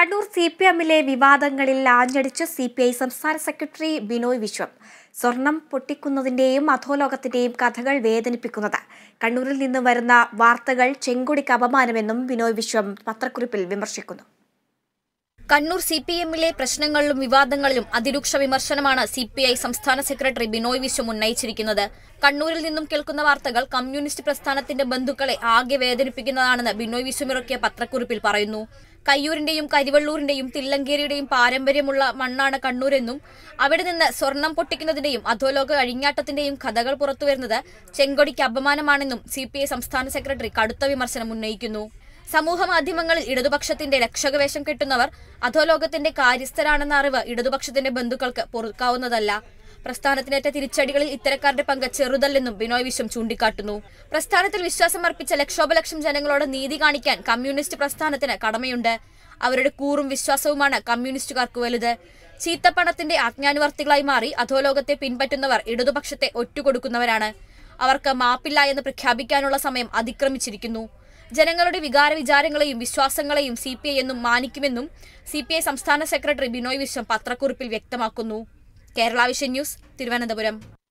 കണ്ണൂർ സിപിഎമ്മിലെ വിവാദങ്ങളിൽ ആഞ്ഞടിച്ച് സിപിഐ സംസ്ഥാന സെക്രട്ടറി ബിനോയ് വിശ്വം. സ്വർണം പൊട്ടിക്കുന്നതിന്റെയും അധോലോകത്തിന്റെയും കഥകൾ വേദനിപ്പിക്കുന്നത്. കണ്ണൂരിൽ നിന്ന് വരുന്ന വാർത്തകൾ ചെങ്കൊടിക്ക് അപമാനമെന്നും ബിനോയ് വിശ്വം പത്രക്കുറിപ്പിൽ വിമർശിക്കുന്നു. കണ്ണൂർ സിപിഎമ്മിലെ പ്രശ്നങ്ങളിലും വിവാദങ്ങളിലും അതിരൂക്ഷ വിമർശനമാണ് സിപിഐ സംസ്ഥാന സെക്രട്ടറി ബിനോയ് വിശ്വം ഉന്നയിച്ചിരിക്കുന്നത്. കണ്ണൂരിൽ നിന്നും കേൾക്കുന്ന വാർത്തകൾ കമ്മ്യൂണിസ്റ്റ് പ്രസ്ഥാനത്തിന്റെ ബന്ധുക്കളെ ആകെ വേദനിപ്പിക്കുന്നതാണെന്ന് ബിനോയ് വിശ്വം ഇറക്കിയ പത്രക്കുറിപ്പിൽ പറയുന്നു. കയ്യൂരിന്റെയും കരിവള്ളൂരിന്റെയും തില്ലങ്കേരിയുടെയും പാരമ്പര്യമുള്ള മണ്ണാണ് കണ്ണൂരെന്നും അവിടെ നിന്ന് സ്വർണം പൊട്ടിക്കുന്നതിന്റെയും അധോലോക അഴിഞ്ഞാട്ടത്തിന്റെയും കഥകൾ പുറത്തുവരുന്നത് ചെങ്കൊടിക്ക് അപമാനമാണെന്നും സിപിഐ സംസ്ഥാന സെക്രട്ടറി കടുത്ത വിമർശനം ഉന്നയിക്കുന്നു. സമൂഹ മാധ്യമങ്ങളിൽ ഇടതുപക്ഷത്തിന്റെ രക്ഷകവേഷം കെട്ടുന്നവർ അധോലോകത്തിന്റെ കാര്യസ്ഥരാണെന്ന അറിവ് ഇടതുപക്ഷത്തിന്റെ ബന്ധുക്കൾക്ക് പൊറുക്കാവുന്നതല്ല. പ്രസ്ഥാനത്തിനേറ്റ തിരിച്ചടികളിൽ ഇത്തരക്കാരുടെ പങ്ക് ചെറുതല്ലെന്നും ബിനോയ് വിശ്വം ചൂണ്ടിക്കാട്ടുന്നു. പ്രസ്ഥാനത്തിൽ വിശ്വാസം അർപ്പിച്ച ലക്ഷോപലക്ഷം ജനങ്ങളോട് നീതി കാണിക്കാൻ കമ്മ്യൂണിസ്റ്റ് പ്രസ്ഥാനത്തിന് കടമയുണ്ട്. അവരുടെ കൂറും വിശ്വാസവുമാണ് കമ്മ്യൂണിസ്റ്റുകാർക്ക് വലുത്. ചീത്തപ്പണത്തിന്റെ ആജ്ഞാനുവർത്തികളായി മാറി അധോലോകത്തെ പിൻപറ്റുന്നവർ ഇടതുപക്ഷത്തെ ഒറ്റുകൊടുക്കുന്നവരാണ്. അവർക്ക് മാപ്പില്ല എന്ന് പ്രഖ്യാപിക്കാനുള്ള സമയം അതിക്രമിച്ചിരിക്കുന്നു. ജനങ്ങളുടെ വികാരവിചാരങ്ങളെയും വിശ്വാസങ്ങളെയും സിപിഐ എന്നും മാനിക്കുമെന്നും സിപിഐ സംസ്ഥാന സെക്രട്ടറി ബിനോയ് വിശ്വം പത്രക്കുറിപ്പിൽ വ്യക്തമാക്കുന്നു. Kerala Vision News, Thiruvananthapuram.